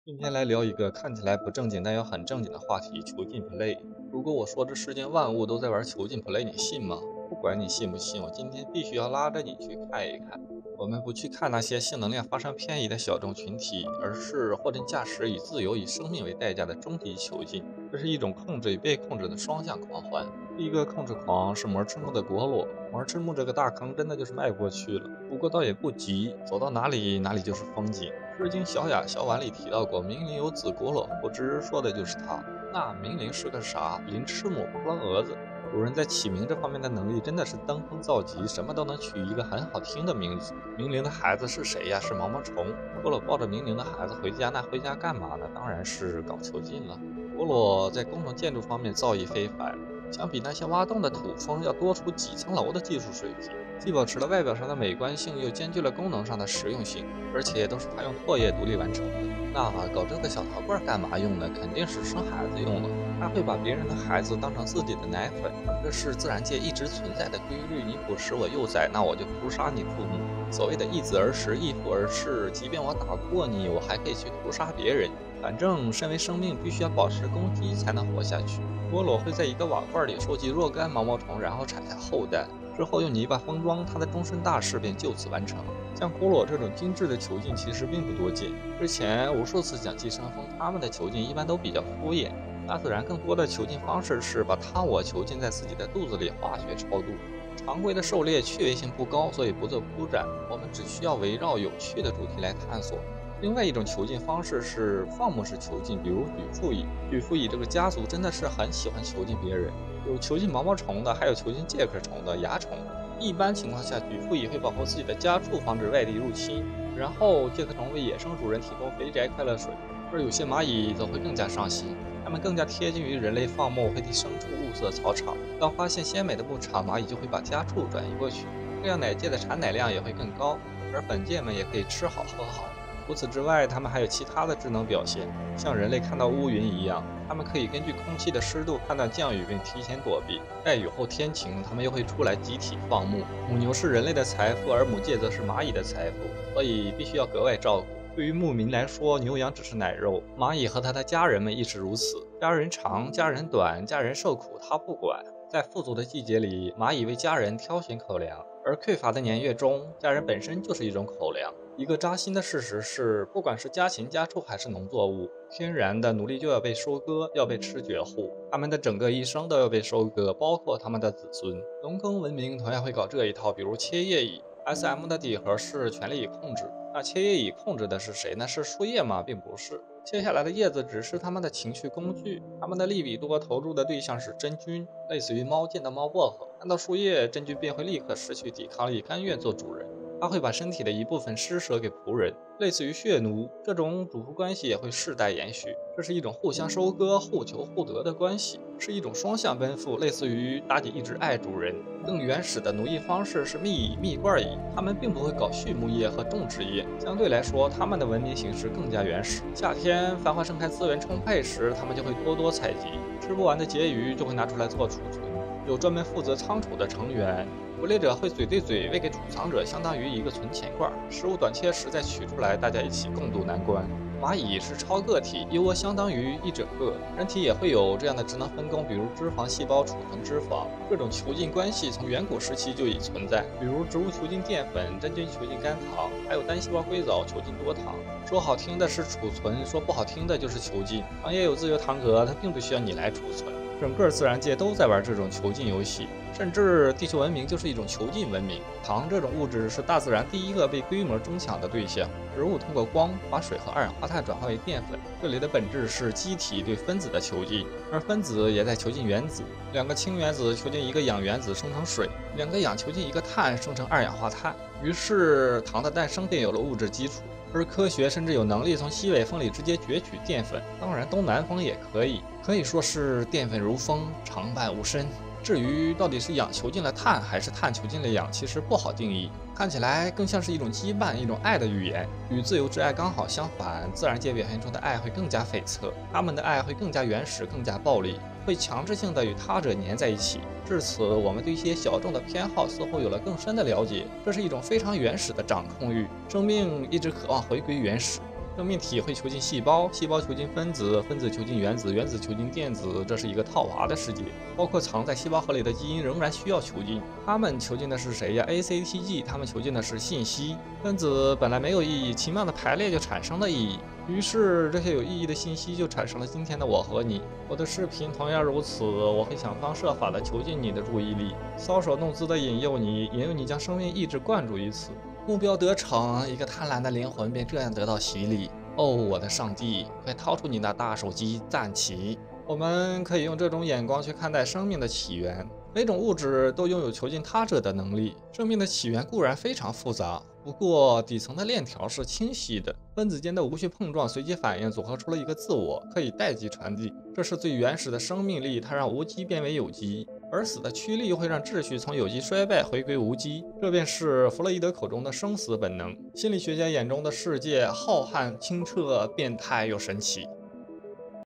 今天来聊一个看起来不正经但又很正经的话题——囚禁 play。如果我说这世间万物都在玩囚禁 play，你信吗？不管你信不信，我今天必须要拉着你去看一看。我们不去看那些性能量发生偏移的小众群体，而是货真价实以自由、以生命为代价的终极囚禁。这是一种控制与被控制的双向狂欢。第一个控制狂是魔之墓的国罗，魔之墓这个大坑真的就是迈过去了，不过倒也不急，走到哪里哪里就是风景。《诗经·小雅·小婉》里提到过，明灵有子国罗，不知说的就是他。那明灵是个啥？灵翅母不生蛾子。古人在起名这方面的能力真的是登峰造极，什么都能取一个很好听的名字。明灵的孩子是谁呀？是毛毛虫。国罗抱着明灵的孩子回家，那回家干嘛呢？当然是搞囚禁了。国罗在工程建筑方面造诣非凡，相比那些挖洞的土蜂要多出几层楼的技术水平，既保持了外表上的美观性，又兼具了功能上的实用性，而且都是他用唾液独立完成的。那搞这个小陶罐干嘛用呢？肯定是生孩子用的。他会把别人的孩子当成自己的奶粉，这是自然界一直存在的规律。你捕食我幼崽，那我就屠杀你父母。所谓的易子而食，易父而食，即便我打不过你，我还可以去屠杀别人。反正身为生命，必须要保持攻击才能活下去。多罗会在一个瓦罐里收集若干毛毛虫，然后产下后代，之后用泥巴封装，他的终身大事便就此完成。像骷髅这种精致的囚禁其实并不多见，之前无数次讲寄生蜂，他们的囚禁一般都比较敷衍。大自然更多的囚禁方式是把他我囚禁在自己的肚子里，化学超度。常规的狩猎趣味性不高，所以不做铺展，我们只需要围绕有趣的主题来探索。另外一种囚禁方式是放牧式囚禁，比如举父蚁。举父蚁这个家族真的是很喜欢囚禁别人，有囚禁毛毛虫的，还有囚禁介壳虫的蚜虫。一般情况下，举父蚁会保护自己的家畜，防止外敌入侵，然后介壳虫为野生主人提供肥宅快乐水。而有些蚂蚁则会更加上心，它们更加贴近于人类放牧，会替牲畜物色草场。当发现鲜美的牧场，蚂蚁就会把家畜转移过去，这样奶界的产奶量也会更高，而本界们也可以吃好喝好。除此之外，它们还有其他的智能表现，像人类看到乌云一样，它们可以根据空气的湿度判断降雨并提前躲避。待雨后天晴，它们又会出来集体放牧。母牛是人类的财富，而母界则是蚂蚁的财富，所以必须要格外照顾。对于牧民来说，牛羊只是奶肉，蚂蚁和它的家人们亦是如此。家人长，家人短，家人受苦，它不管。在富足的季节里，蚂蚁为家人挑选口粮，而匮乏的年月中，家人本身就是一种口粮。一个扎心的事实是，不管是家禽家畜还是农作物，天然的奴隶就要被收割，要被吃绝户，他们的整个一生都要被收割，包括他们的子孙。农耕文明同样会搞这一套，比如切叶蚁。SM 的底核是权力与控制，那切叶蚁控制的是谁呢？是树叶吗？并不是，切下来的叶子只是他们的情绪工具，他们的利比多投入的对象是真菌，类似于猫见到猫薄荷，看到树叶，真菌便会立刻失去抵抗力，甘愿做主人。他会把身体的一部分施舍给仆人，类似于血奴，这种主仆关系也会世代延续。这是一种互相收割、互求互得的关系，是一种双向奔赴，类似于妲己一直爱主人。更原始的奴役方式是蜜蚁、蜜罐蚁，它们并不会搞畜牧业和种植业，相对来说，它们的文明形式更加原始。夏天繁花盛开、资源充沛时，它们就会多多采集，吃不完的结余就会拿出来做储存。有专门负责仓储的成员，捕猎者会嘴对嘴喂给储藏者，相当于一个存钱罐，食物短缺时再取出来，大家一起共度难关。蚂蚁是超个体，一窝相当于一整个。人体也会有这样的职能分工，比如脂肪细胞储存脂肪。这种囚禁关系从远古时期就已存在，比如植物囚禁淀粉，真菌囚禁肝糖，还有单细胞硅藻囚禁多糖。说好听的是储存，说不好听的就是囚禁。糖也有自由糖格，它并不需要你来储存。整个自然界都在玩这种囚禁游戏，甚至地球文明就是一种囚禁文明。糖这种物质是大自然第一个被规模争抢的对象。植物通过光把水和二氧化碳转化为淀粉，这里的本质是机体对分子的囚禁，而分子也在囚禁原子。两个氢原子囚禁一个氧原子生成水，两个氧囚禁一个碳生成二氧化碳，于是糖的诞生便有了物质基础。而科学甚至有能力从西北风里直接攫取淀粉，当然东南风也可以，可以说是淀粉如风，常伴无身。至于到底是氧囚禁了碳，还是碳囚禁了氧，其实不好定义，看起来更像是一种羁绊，一种爱的语言。与自由之爱刚好相反，自然界表现出的爱会更加悱恻，他们的爱会更加原始，更加暴力，会强制性的与他者粘在一起。至此，我们对一些小众的偏好似乎有了更深的了解，这是一种非常原始的掌控欲，生命一直渴望回归原始。 生命体会囚禁细胞，细胞囚禁分子，分子囚禁原子，原子囚禁电子，这是一个套娃的世界。包括藏在细胞核里的基因仍然需要囚禁，它们囚禁的是谁呀 ？ACTG，它们囚禁的是信息。分子本来没有意义，奇妙的排列就产生了意义。于是，这些有意义的信息就产生了今天的我和你。我的视频同样如此，我会想方设法地囚禁你的注意力，搔首弄姿地引诱你将生命意志灌注于此。目标得逞，一个贪婪的灵魂便这样得到洗礼。哦，我的上帝，快掏出你那大手机，站起！我们可以用这种眼光去看待生命的起源。每种物质都拥有囚禁他者的能力。生命的起源固然非常复杂，不过底层的链条是清晰的。分子间的无序碰撞、随机反应组合出了一个自我，可以代际传递。这是最原始的生命力，它让无机变为有机。而死的驱力会让秩序从有机衰败回归无机，这便是弗洛伊德口中的生死本能。心理学家眼中的世界浩瀚、清澈、变态又神奇。